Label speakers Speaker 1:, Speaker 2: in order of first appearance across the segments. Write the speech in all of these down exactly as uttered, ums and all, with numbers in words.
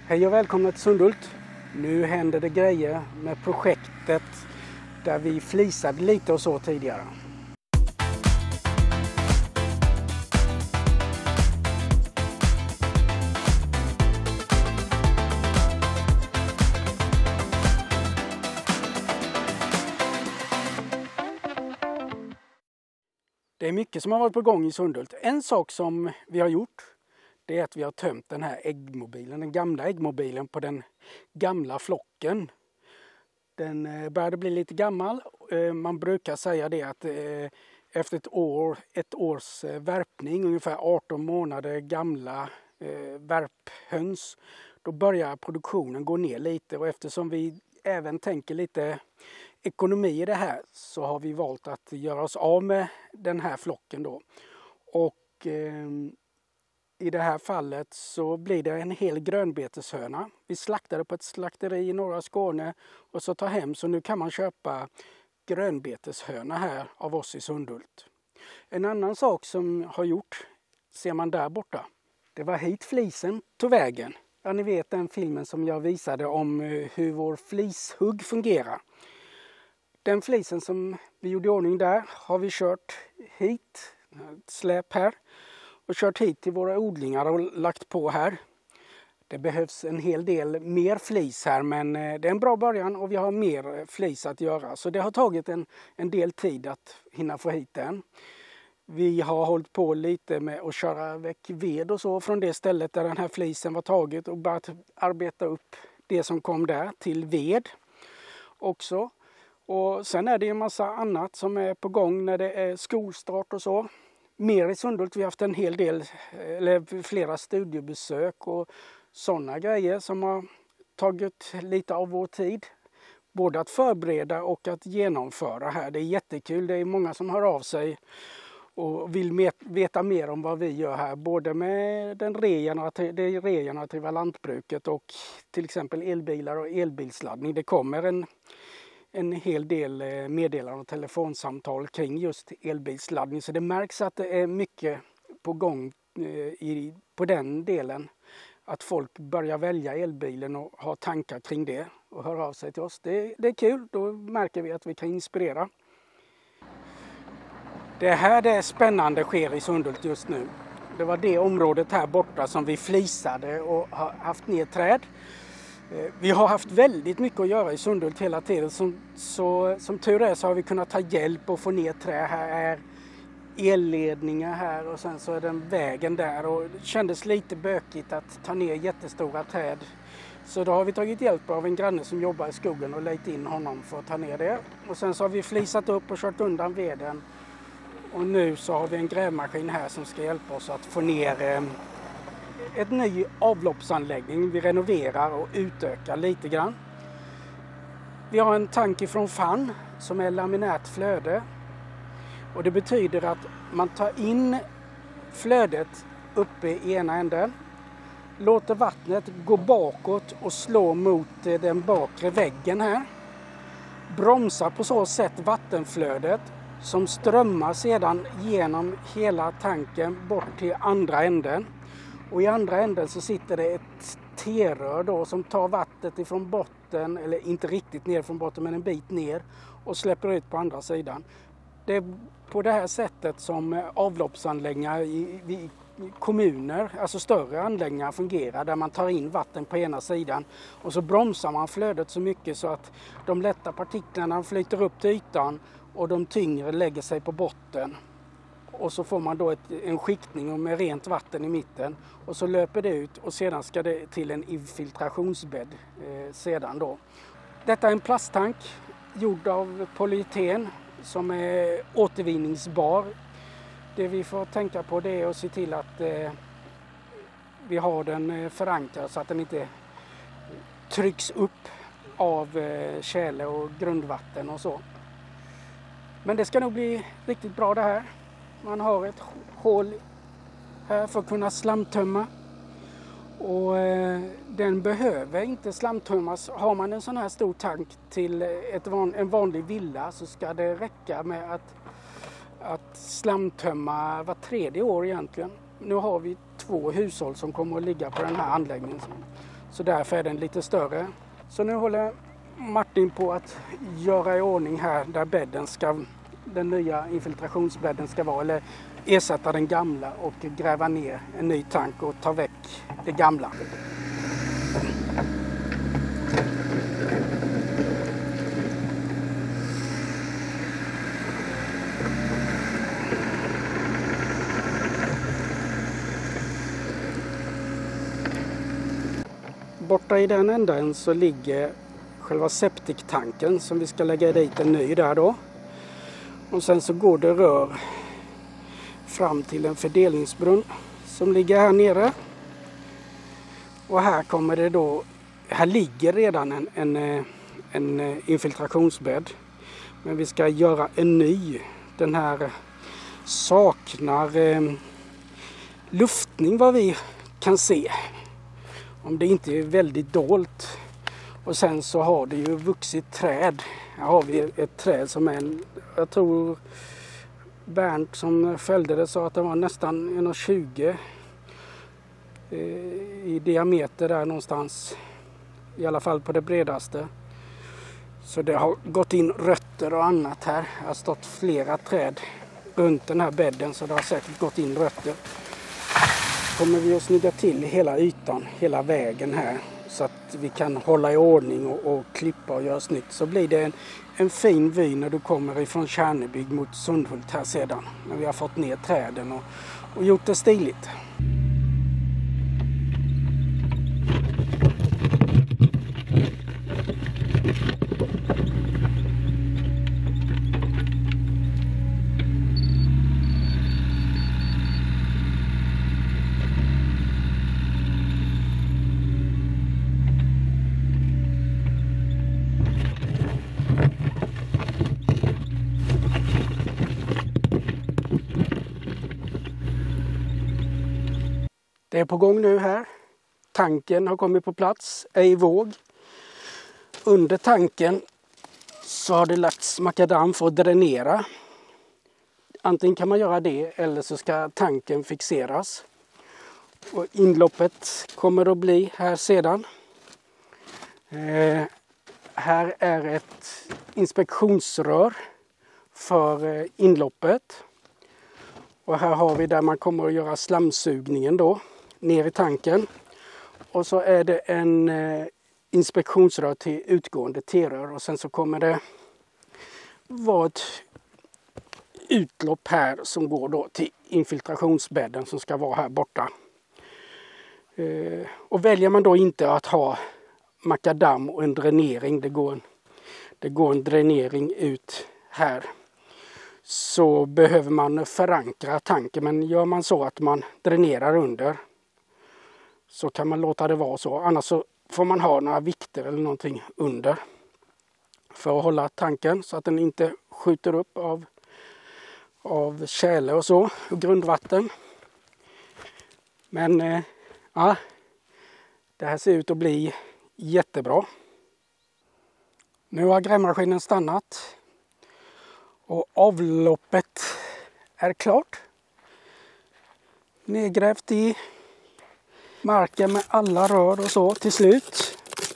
Speaker 1: Hej och välkomna till Sundhult. Nu händer det grejer med projektet där vi flisade lite och så tidigare. Det är mycket som har varit på gång i Sundhult. En sak som vi har gjort, det är att vi har tömt den här äggmobilen, den gamla äggmobilen på den gamla flocken. Den började bli lite gammal. Man brukar säga det att efter ett år, ett års värpning, ungefär arton månader gamla värphöns, då börjar produktionen gå ner lite. Och eftersom vi även tänker lite ekonomi i det här så har vi valt att göra oss av med den här flocken då. Och eh, i det här fallet så blir det en hel grönbeteshöna. Vi slaktade på ett slakteri i norra Skåne och så tar hem, så nu kan man köpa grönbeteshöna här av oss i Sundhult. En annan sak som har gjort ser man där borta. Det var hit flisen tog vägen. Ja, ni vet den filmen som jag visade om hur vår flishugg fungerar. Den flisen som vi gjorde i ordning där har vi kört hit, ett släp här, och kört hit till våra odlingar och lagt på här. Det behövs en hel del mer flis här, men det är en bra början och vi har mer flis att göra. Så det har tagit en, en del tid att hinna få hit den. Vi har hållit på lite med att köra väck ved och så från det stället där den här flisen var taget och börjat arbeta upp det som kom där till ved också. Och sen är det en massa annat som är på gång när det är skolstart och så. Mer i Sundhult, vi har haft en hel del, eller flera studiebesök och sådana grejer som har tagit lite av vår tid. Både att förbereda och att genomföra här. Det är jättekul, det är många som hör av sig och vill veta mer om vad vi gör här. Både med den regenerativa, det regenerativa lantbruket och till exempel elbilar och elbilsladdning. Det kommer en en hel del meddelanden och telefonsamtal kring just elbilsladdning. Så det märks att det är mycket på gång i, på den delen. Att folk börjar välja elbilen och har tankar kring det och hör av sig till oss. Det, det är kul, då märker vi att vi kan inspirera. Det här det är spännande sker i Sundhult just nu. Det var det området här borta som vi flisade och har haft ner träd. Vi har haft väldigt mycket att göra i Sundhult hela tiden. Som, så, som tur är så har vi kunnat ta hjälp och få ner trä. Här är elledningar här och sen så är den vägen där. Och det kändes lite bökigt att ta ner jättestora träd. Så då har vi tagit hjälp av en granne som jobbar i skogen och lejt in honom för att ta ner det. Och sen så har vi flisat upp och kört undan veden. Och nu så har vi en grävmaskin här som ska hjälpa oss att få ner eh, ett ny avloppsanläggning. Vi renoverar och utökar lite grann. Vi har en tank ifrån F A N som är laminärt flöde. Och det betyder att man tar in flödet uppe i ena änden. Låter vattnet gå bakåt och slå mot den bakre väggen här. Bromsar på så sätt vattenflödet som strömmar sedan genom hela tanken bort till andra änden. Och i andra änden så sitter det ett T-rör då som tar vattnet ifrån botten, eller inte riktigt ner från botten men en bit ner, och släpper ut på andra sidan. Det är på det här sättet som avloppsanläggningar i, i kommuner, alltså större anläggningar, fungerar, där man tar in vatten på ena sidan och så bromsar man flödet så mycket så att de lätta partiklarna flyter upp till ytan och de tyngre lägger sig på botten. Och så får man då ett, en skiktning med rent vatten i mitten. Och så löper det ut och sedan ska det till en infiltrationsbädd eh, sedan då. Detta är en plasttank gjord av polyeten som är återvinningsbar. Det vi får tänka på det är att se till att eh, vi har den förankrad så att den inte trycks upp av eh, tjäle och grundvatten och så. Men det ska nog bli riktigt bra det här. Man har ett hål här för att kunna slamtömma. Och eh, den behöver inte slamtömmas. Har man en sån här stor tank till ett van, en vanlig villa så ska det räcka med att, att slamtömma var tredje år egentligen. Nu har vi två hushåll som kommer att ligga på den här anläggningen. Så därför är den lite större. Så nu håller Martin på att göra i ordning här där bädden ska, den nya infiltrationsbädden ska vara. Eller ersätta den gamla och gräva ner en ny tank och ta väck det gamla. Borta i den änden så ligger själva septiktanken som vi ska lägga dit en ny där då. Och sen så går det rör fram till en fördelningsbrunn som ligger här nere. Och här kommer det då, här ligger redan en, en, en infiltrationsbädd. Men vi ska göra en ny. Den här saknar eh, luftning vad vi kan se. Om det inte är väldigt dolt. Och sen så har det ju vuxit träd. Här har vi ett träd som är en, jag tror Bernt som följde det sa att det var nästan en komma tjugo eh, i diameter där någonstans. I alla fall på det bredaste. Så det har gått in rötter och annat här. Det har stått flera träd runt den här bädden så det har säkert gått in rötter. Kommer vi att snygga till hela ytan, hela vägen här. Så att vi kan hålla i ordning och, och klippa och göra snyggt. Så blir det en, en fin vy när du kommer ifrån Kärnebygd mot Sundhult här sedan. När vi har fått ner träden och, och gjort det stiligt. Det är på gång nu här. Tanken har kommit på plats, är i våg. Under tanken så har det lagts makadam för att dränera. Antingen kan man göra det eller så ska tanken fixeras. Och inloppet kommer att bli här sedan. Eh, här är ett inspektionsrör för inloppet. Och här har vi där man kommer att göra slamsugningen då, ner i tanken. Och så är det en eh, inspektionsrör till utgående T-rör. Och sen så kommer det vara ett utlopp här som går då till infiltrationsbädden som ska vara här borta. Eh, och väljer man då inte att ha makadam och en dränering, det går en, det går en dränering ut här. Så behöver man förankra tanken, men gör man så att man dränerar under så kan man låta det vara så. Annars så får man ha några vikter eller någonting under för att hålla tanken så att den inte skjuter upp av, av tjäle och så, och grundvatten. Men eh, ja, det här ser ut att bli jättebra. Nu har grävmaskinen stannat. Och avloppet är klart. Nedgrävt i marken med alla rör och så till slut.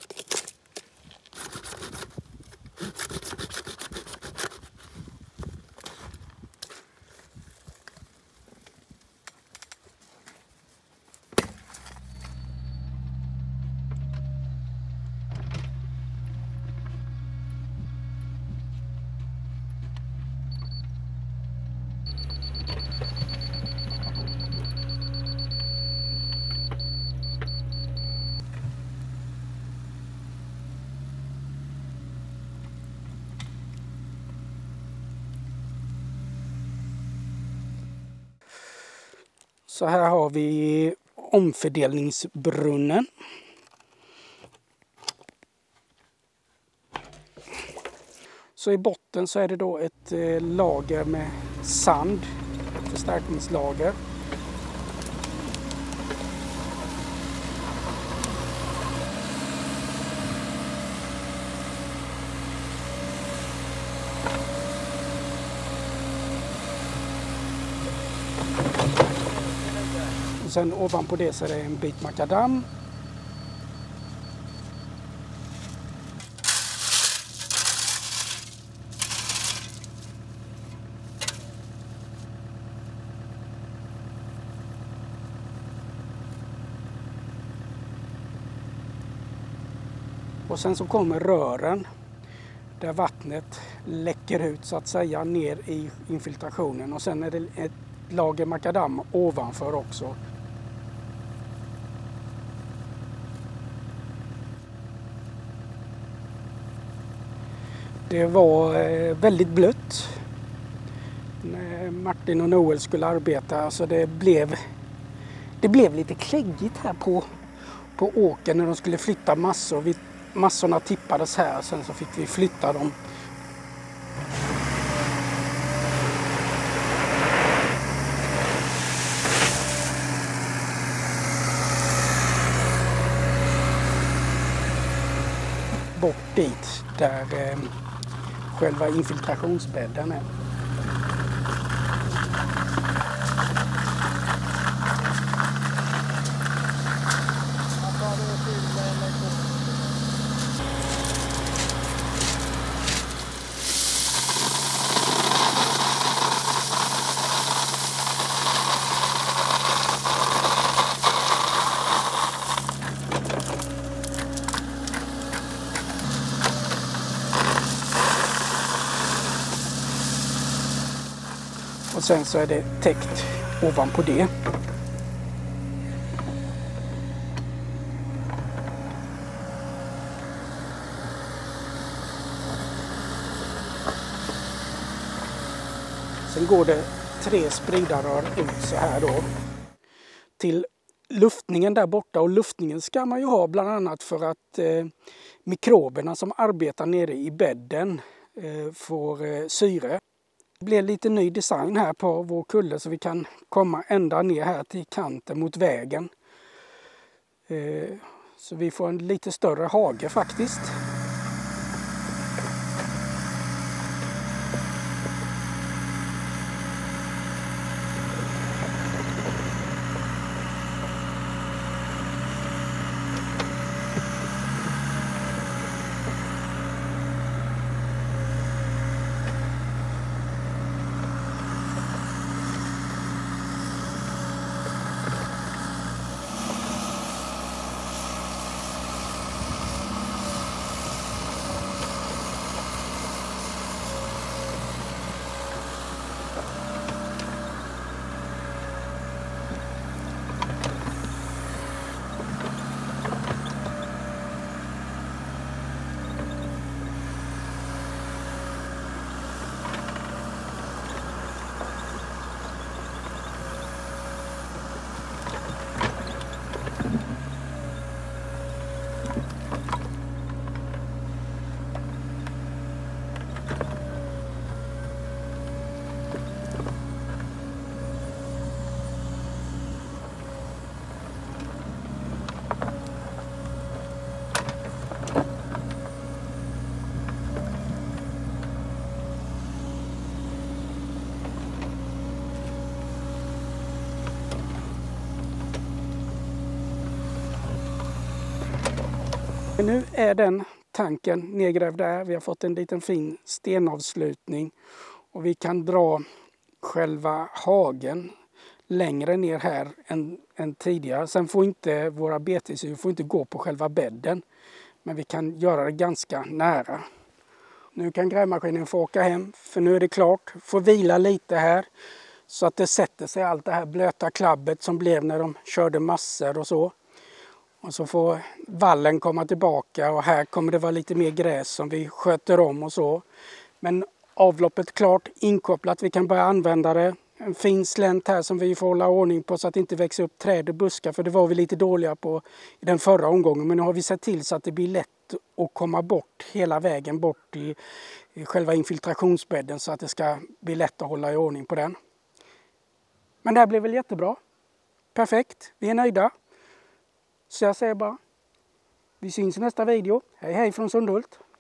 Speaker 1: Så här har vi omfördelningsbrunnen. Så i botten så är det då ett lager med sand, förstärkningslager. Sen ovanpå det så är det en bit makadam. Och sen så kommer rören där vattnet läcker ut så att säga ner i infiltrationen. Och sen är det ett lager makadam ovanför också. Det var väldigt blött när Martin och Noel skulle arbeta, så det blev, det blev lite kläggigt här på, på åkern när de skulle flytta massor. Vi, massorna tippades här, sen så fick vi flytta dem. Bort dit där eh, själva infiltrationsbädden är. Och sen så är det täckt ovanpå det. Sen går det tre spridarrör ut så här då till luftningen där borta, och luftningen ska man ju ha bland annat för att eh, mikroberna som arbetar nere i bädden eh, får eh, syre. Det blir lite ny design här på vår kulle så vi kan komma ända ner här till kanten mot vägen. Eh, så vi får en lite större hage faktiskt. Nu är den tanken nedgrävd där. Vi har fått en liten fin stenavslutning och vi kan dra själva hagen längre ner här än, än tidigare. Sen får inte våra betesdjur får inte gå på själva bädden, men vi kan göra det ganska nära. Nu kan grävmaskinen få åka hem, för nu är det klart. Får vila lite här så att det sätter sig allt det här blöta klabbet som blev när de körde massor och så. Och så får vallen komma tillbaka och här kommer det vara lite mer gräs som vi sköter om och så. Men avloppet klart, inkopplat, vi kan börja använda det. En fin slänt här som vi får hålla ordning på så att det inte växer upp träd och buskar, för det var vi lite dåliga på i den förra omgången. Men nu har vi sett till så att det blir lätt att komma bort hela vägen bort i, i själva infiltrationsbädden så att det ska bli lätt att hålla i ordning på den. Men det här blev väl jättebra. Perfekt, vi är nöjda. Så jag säger bara, vi syns i nästa video. Hej hej från Sundhult.